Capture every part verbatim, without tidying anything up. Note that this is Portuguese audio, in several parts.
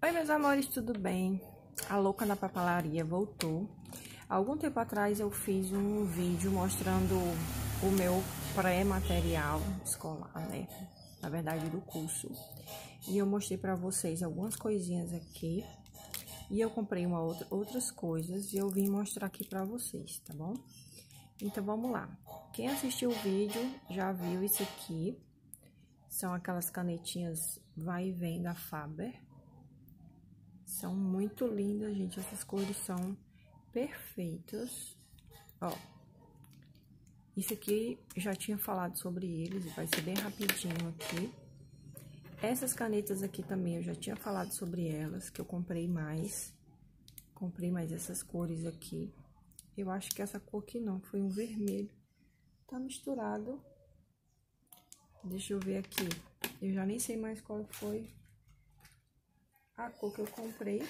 Oi, meus amores, tudo bem? A louca da papelaria voltou. Algum tempo atrás eu fiz um vídeo mostrando o meu pré-material escolar, né? Na verdade, do curso. E eu mostrei pra vocês algumas coisinhas aqui. E eu comprei uma outra, outras coisas e eu vim mostrar aqui pra vocês, tá bom? Então, vamos lá. Quem assistiu o vídeo já viu isso aqui. São aquelas canetinhas vai e vem da Faber. São muito lindas, gente. Essas cores são perfeitas. Ó. Isso aqui, já tinha falado sobre eles. Vai ser bem rapidinho aqui. Essas canetas aqui também, eu já tinha falado sobre elas. Que eu comprei mais. Comprei mais essas cores aqui. Eu acho que essa cor aqui não. Foi um vermelho. Tá misturado. Deixa eu ver aqui. Eu já nem sei mais qual foi a cor que eu comprei,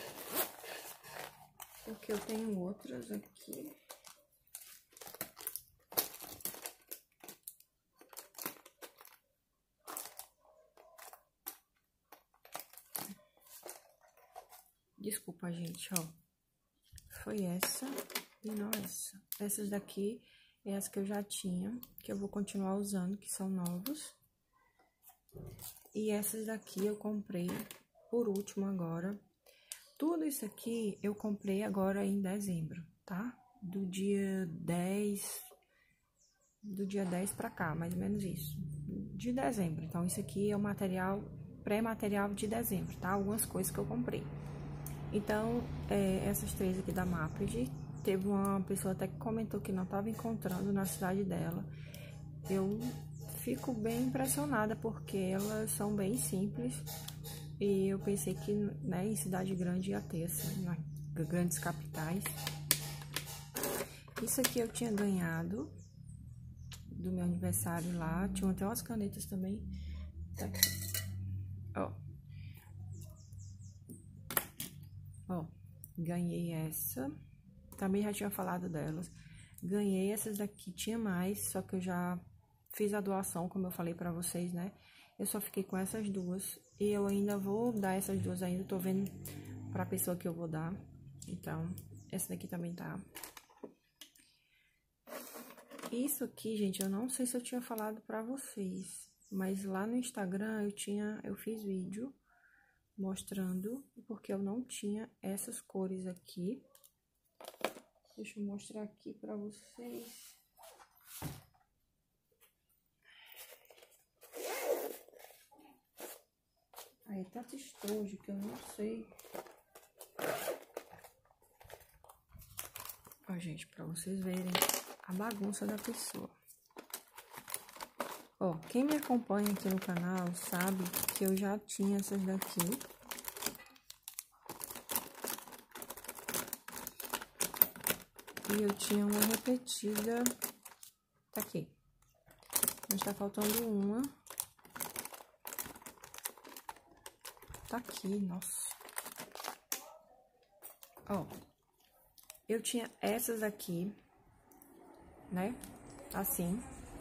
porque eu tenho outras aqui. Desculpa, gente, ó. Foi essa e não essa. Essas daqui é as que eu já tinha, que eu vou continuar usando, que são novos. E essas daqui eu comprei por último agora. Tudo isso aqui eu comprei agora em dezembro, tá? Do dia dez, do dia dez pra cá, mais ou menos isso. De dezembro. Então, isso aqui é o material, pré-material de dezembro, tá? Algumas coisas que eu comprei. Então, é, essas três aqui da Maped, teve uma pessoa até que comentou que não tava encontrando na cidade dela. Eu fico bem impressionada, porque elas são bem simples. E eu pensei que, né, em cidade grande ia ter, assim, nas grandes capitais. Isso aqui eu tinha ganhado do meu aniversário lá. Tinha até umas canetas também. Tá aqui. Ó. Ó, ganhei essa. Também já tinha falado delas. Ganhei essas daqui, tinha mais, só que eu já fiz a doação, como eu falei pra vocês, né? Eu só fiquei com essas duas. E eu ainda vou dar essas duas ainda. Tô vendo pra pessoa que eu vou dar. Então, essa daqui também tá. Isso aqui, gente, eu não sei se eu tinha falado pra vocês. Mas lá no Instagram eu tinha... Eu fiz vídeo mostrando. Porque eu não tinha essas cores aqui. Deixa eu mostrar aqui pra vocês. Aí, é tanto estojo que eu não sei. Ó, gente, pra vocês verem a bagunça da pessoa. Ó, quem me acompanha aqui no canal sabe que eu já tinha essas daqui. E eu tinha uma repetida. Tá aqui. Mas tá faltando uma. Tá aqui, nossa. Ó, eu tinha essas aqui, né? Assim.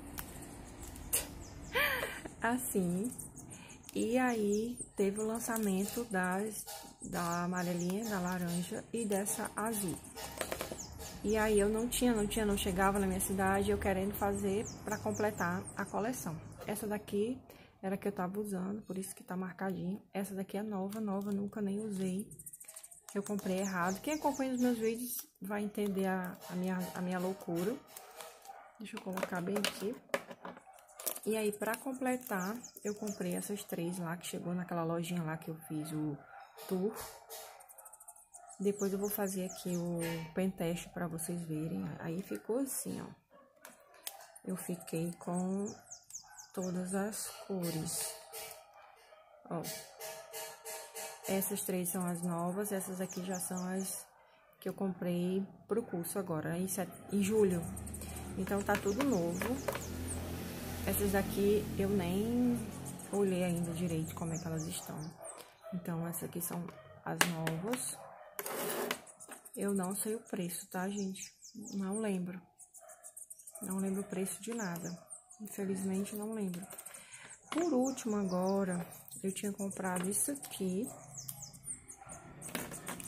Assim. E aí, teve o lançamento das, da amarelinha, da laranja e dessa azul. E aí, eu não tinha, não tinha, não chegava na minha cidade, eu querendo fazer pra completar a coleção. Essa daqui era que eu tava usando, por isso que tá marcadinho. Essa daqui é nova, nova, nunca nem usei. Eu comprei errado. Quem acompanha os meus vídeos vai entender a, a, minha, a minha loucura. Deixa eu colocar bem aqui. E aí, pra completar, eu comprei essas três lá, que chegou naquela lojinha lá que eu fiz o tour. Depois eu vou fazer aqui o penteste pra vocês verem. Aí ficou assim, ó. Eu fiquei com todas as cores. Ó. Essas três são as novas. Essas aqui já são as que eu comprei pro curso agora, em, set... em julho. Então, tá tudo novo. Essas daqui eu nem olhei ainda direito como é que elas estão. Então, essas aqui são as novas. Eu não sei o preço, tá, gente? Não lembro. Não lembro o preço de nada. Infelizmente, não lembro. Por último, agora, eu tinha comprado isso aqui.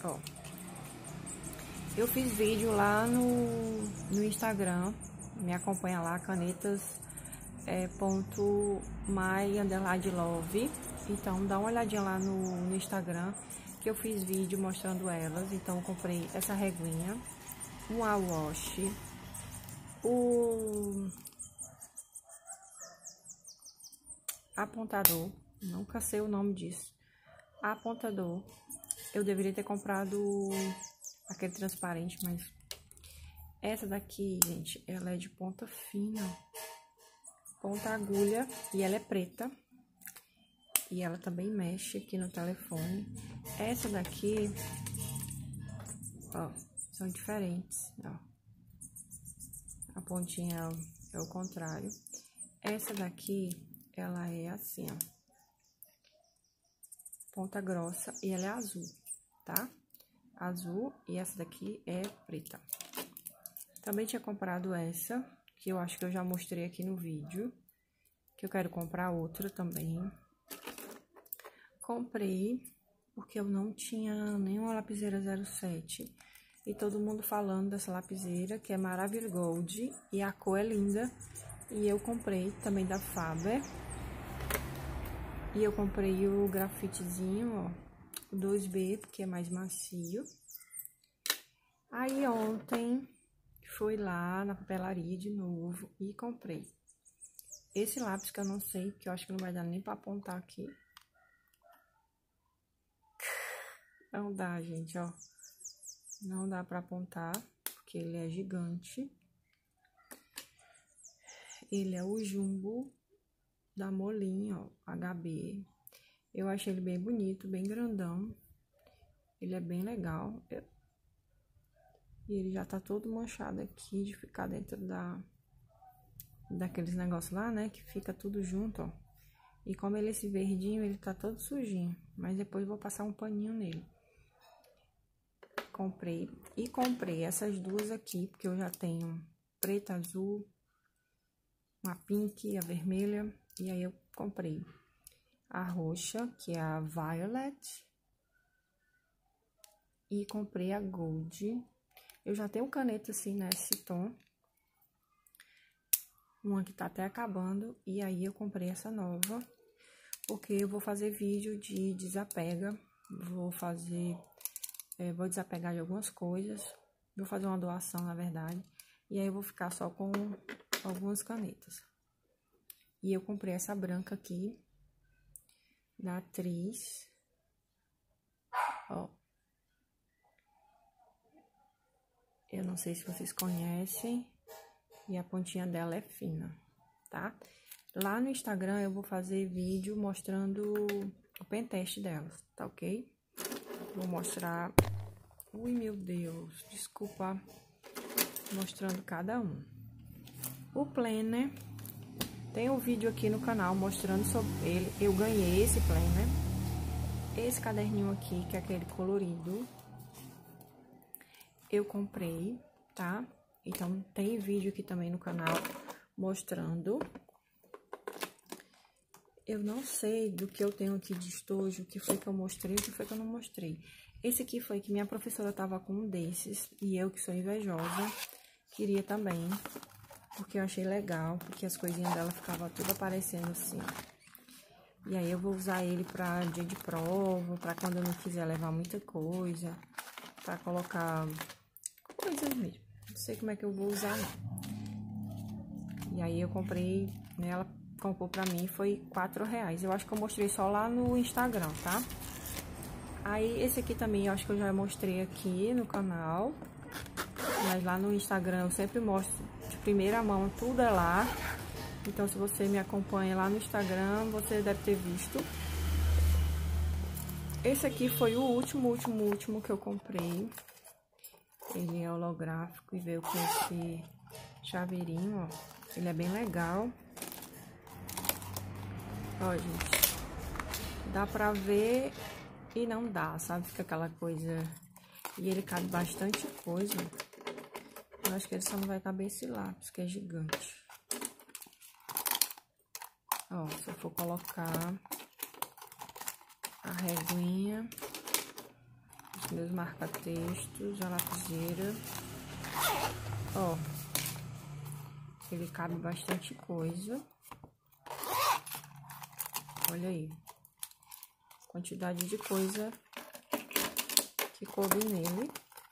Ó. Eu fiz vídeo lá no, no Instagram, me acompanha lá, canetas é, ponto my underline love. Então, dá uma olhadinha lá no, no Instagram, que eu fiz vídeo mostrando elas. Então, eu comprei essa reguinha, um wash, o apontador, nunca sei o nome disso, apontador. Eu deveria ter comprado aquele transparente, mas essa daqui, gente, ela é de ponta fina, ponta agulha, e ela é preta. E ela também mexe aqui no telefone. Essa daqui, ó, são diferentes, ó. A pontinha é o contrário. Essa daqui, ela é assim, ó. Ponta grossa e ela é azul, tá? Azul, e essa daqui é preta. Também tinha comprado essa, que eu acho que eu já mostrei aqui no vídeo, que eu quero comprar outra também. Comprei, porque eu não tinha nenhuma lapiseira zero sete. E todo mundo falando dessa lapiseira, que é Maravilha Gold, e a cor é linda. E eu comprei também da Faber. E eu comprei o grafitezinho, ó, o dois B, porque é mais macio. Aí ontem, fui lá na papelaria de novo e comprei esse lápis, que eu não sei, que eu acho que não vai dar nem pra apontar aqui. Não dá, gente, ó. Não dá pra apontar, porque ele é gigante. Ele é o Jumbo da Molin, ó, H B. Eu achei ele bem bonito, bem grandão. Ele é bem legal. Eu... E ele já tá todo manchado aqui, de ficar dentro da... daqueles negócios lá, né, que fica tudo junto, ó. E como ele é esse verdinho, ele tá todo sujinho. Mas depois eu vou passar um paninho nele. Comprei. E comprei essas duas aqui, porque eu já tenho preta, azul, uma pink, a vermelha. E aí eu comprei a roxa, que é a Violet. E comprei a Gold. Eu já tenho caneta assim nesse tom. Uma que tá até acabando. E aí eu comprei essa nova, porque eu vou fazer vídeo de desapega. Vou fazer... É, vou desapegar de algumas coisas. Vou fazer uma doação, na verdade. E aí eu vou ficar só com algumas canetas. E eu comprei essa branca aqui, da Atriz. Ó. Eu não sei se vocês conhecem. E a pontinha dela é fina, tá? Lá no Instagram eu vou fazer vídeo mostrando o penteste delas, tá ok? Vou mostrar... Ui, meu Deus, desculpa. Mostrando cada um. O planner, tem um vídeo aqui no canal mostrando sobre ele. Eu ganhei esse planner. Esse caderninho aqui, que é aquele colorido, eu comprei, tá? Então, tem vídeo aqui também no canal mostrando. Eu não sei do que eu tenho aqui de estojo, o que foi que eu mostrei, o que foi que eu não mostrei. Esse aqui foi que minha professora tava com um desses, e eu, que sou invejosa, queria também, porque eu achei legal, porque as coisinhas dela ficavam tudo aparecendo assim. E aí eu vou usar ele pra dia de prova, pra quando eu não quiser levar muita coisa, pra colocar coisas mesmo. Não sei como é que eu vou usar, não. E aí eu comprei, né, ela comprou pra mim, foi quatro reais. Eu acho que eu mostrei só lá no Instagram, tá? Aí, esse aqui também, eu acho que eu já mostrei aqui no canal. Mas lá no Instagram eu sempre mostro de primeira mão, tudo é lá. Então, se você me acompanha lá no Instagram, você deve ter visto. Esse aqui foi o último, último, último que eu comprei. Ele é holográfico e veio com esse chaveirinho, ó. Ele é bem legal. Ó, gente. Dá pra ver e não dá, sabe? Fica aquela coisa... E ele cabe bastante coisa. Eu acho que ele só não vai caber esse lápis, que é gigante. Ó, se eu for colocar a reguinha, meus marca-textos, a lapiseira. Ó, ele cabe bastante coisa. Olha aí, quantidade de coisa que coube nele.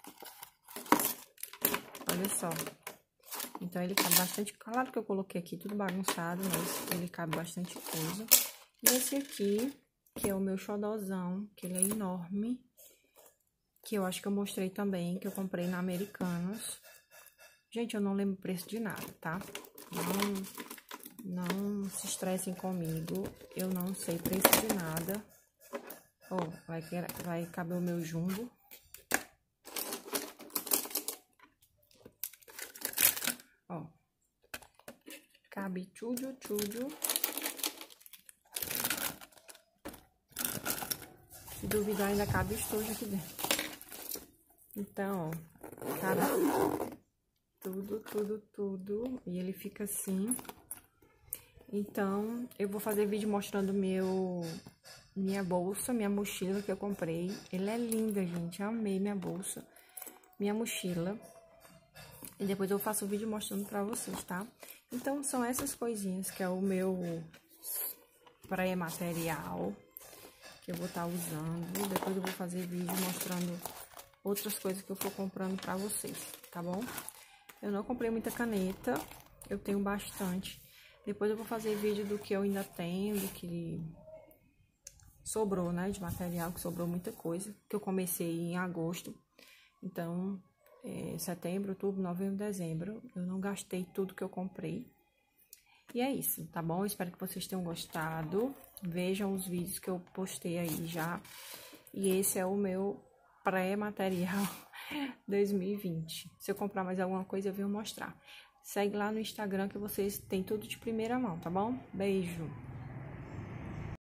Olha só. Então, ele cabe bastante. Claro que eu coloquei aqui tudo bagunçado, mas ele cabe bastante coisa. E esse aqui, que é o meu xodózão, que ele é enorme. Que eu acho que eu mostrei também, que eu comprei na Americanas. Gente, eu não lembro o preço de nada, tá? Não, não se estressem comigo. Eu não sei preço de nada. Ó, oh, vai, vai caber o meu jumbo. Ó, cabe tudo, tudo. Se duvidar, ainda cabe estojo aqui dentro. Então, ó, cabe tudo, tudo, tudo. E ele fica assim. Então, eu vou fazer vídeo mostrando meu, minha bolsa, minha mochila que eu comprei. Ela é linda, gente. Eu amei minha bolsa, minha mochila. E depois eu faço o vídeo mostrando pra vocês, tá? Então, são essas coisinhas que é o meu pré-material que eu vou estar usando. Depois eu vou fazer vídeo mostrando outras coisas que eu for comprando pra vocês, tá bom? Eu não comprei muita caneta, eu tenho bastante. Depois eu vou fazer vídeo do que eu ainda tenho, do que sobrou, né, de material, que sobrou muita coisa, que eu comecei em agosto. Então, é, setembro, outubro, novembro, dezembro, eu não gastei tudo que eu comprei. E é isso, tá bom? Espero que vocês tenham gostado. Vejam os vídeos que eu postei aí já. E esse é o meu pré-material dois mil e vinte. Se eu comprar mais alguma coisa, eu venho mostrar. Segue lá no Instagram que vocês têm tudo de primeira mão, tá bom? Beijo!